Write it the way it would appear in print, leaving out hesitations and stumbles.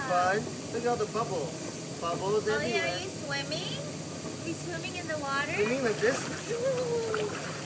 fun. Look at all the bubbles. Bubbles everywhere. Oh yeah, are you swimming? Are you swimming in the water? Swimming like this?